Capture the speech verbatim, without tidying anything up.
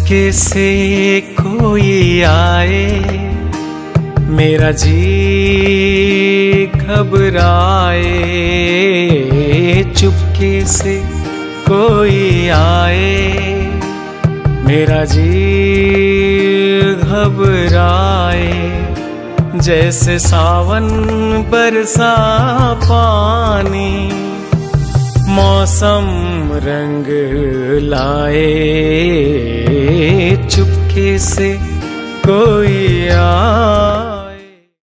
चुपके से कोई आए, मेरा जी घबराए। चुपके से कोई आए, मेरा जी घबराए। जैसे सावन बरसा पानी, मौसम रंग लाए। चुपके से कोई आ